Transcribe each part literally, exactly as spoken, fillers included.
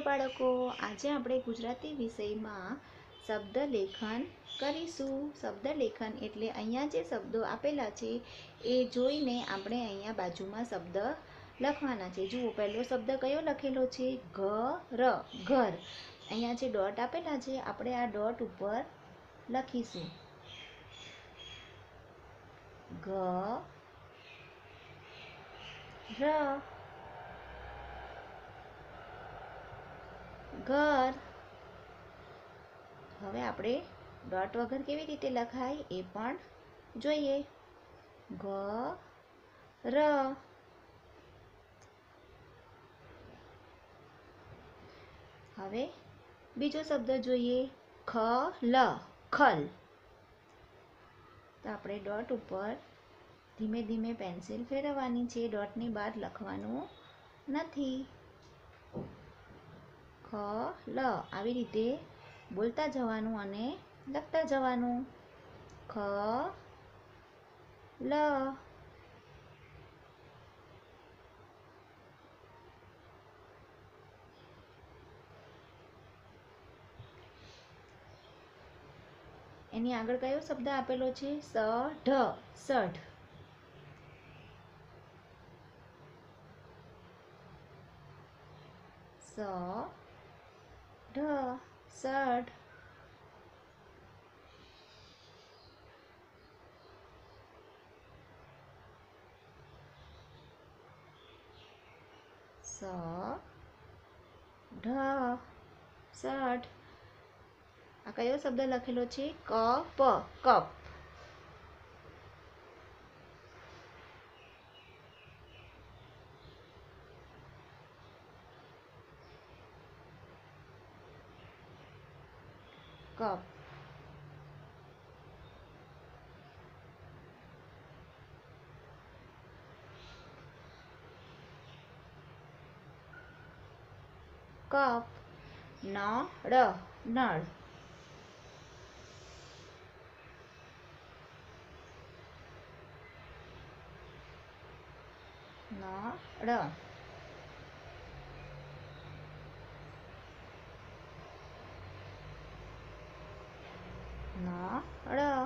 बाळको, आज આપણે ગુજરાતી વિષયમાં શબ્દ લેખન કરીશું। શબ્દ લેખન એટલે અહીંયા જે શબ્દો આપેલા છે એ જોઈને આપણે અહીંયા બાજુમાં શબ્દ લખવાના છે। જુઓ, પહેલો શબ્દ કયો લખેલો છે? ઘર, ઘર। અહીંયા જે ડોટ આપેલા છે આપણે આ ડોટ ઉપર લખીશું। ઘ ર ઘર। હવે આપણે ડોટ વગર કેવી રીતે લખાય એ પણ જોઈએ। ઘ ર। હવે બીજો શબ્દ જોઈએ, ખલ, ખલ। તો આપણે ડોટ ઉપર ધીમે ધીમે પેન્સિલ ફેરવવાની છે, ડોટની બહાર લખવાનું નથી। ખલ, આવી રીતે બોલતા જવાનું અને લખતા જવાનું। ખલ। એની આગળ કયો શબ્દ આપેલો છે? સઢ, સઢ। સઢ, સઢ। સઢ, સઢ। આ કયો શબ્દ લખેલો છે? Cup, cup. કપ। કપ। નળ, નળ। નળ। નળ।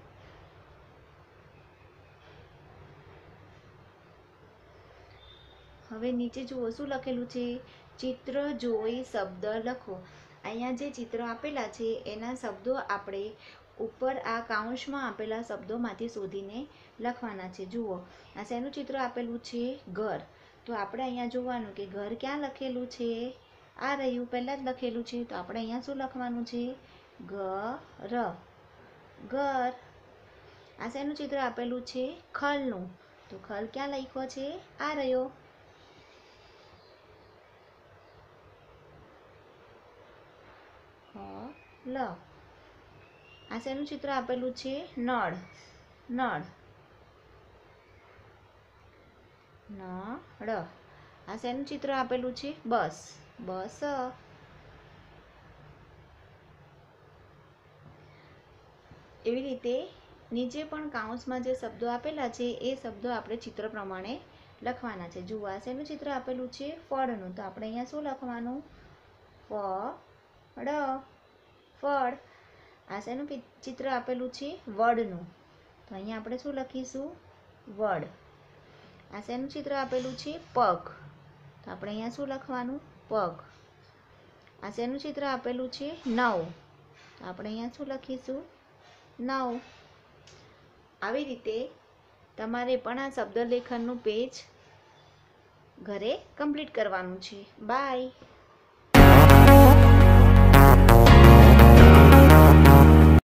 હવે નીચે જુઓ શું લખેલું છે? ચિત્ર જોઈ શબ્દ લખો। અહીંયા જે ચિત્ર આપેલા છે એના શબ્દો આપણે ઉપર આ કાઉન્સમાં આપેલા શબ્દોમાંથી શોધીને લખવાના છે। જુઓ, આ શેનું ચિત્ર આપેલું છે? ઘર। તો આપણે અહીંયા જોવાનું કે ઘર ક્યાં લખેલું છે? આ રહ્યું, પહેલાં જ લખેલું છે। તો આપણે અહીંયા શું લખવાનું છે? ઘર, ઘર। આ શેનું ચિત્ર આપેલું છે? ખલનું। તો ખલ ક્યાં લખ્યો છે? આ રહ્યો। લ। આ શેનું ચિત્ર આપેલું છે? નળ, નળ। નળ। આ શેનું ચિત્ર આપેલું છે? બસ, બસ। એવી રીતે નીચે પણ કાઉન્સમાં જે શબ્દો આપેલા છે એ શબ્દો આપણે ચિત્ર પ્રમાણે લખવાના છે। જુઓ, આ શેનું ચિત્ર આપેલું છે? ફળનું। તો આપણે અહીંયા શું લખવાનું? ફળ, ફળ। આ શેનું ચિત્ર આપેલું છે? વડનું। તો અહીંયા આપણે શું લખીશું? વડ। આ શેનું ચિત્ર આપેલું છે? પગ। તો આપણે અહીંયા શું લખવાનું? પગ। આ શેનું ચિત્ર આપેલું છે? નવ। તો આપણે અહીંયા શું લખીશું? નવ। આવી રીતે તમારે પણ આ શબ્દ લેખનનું પેજ ઘરે કમ્પ્લીટ કરવાનું છે। બાય।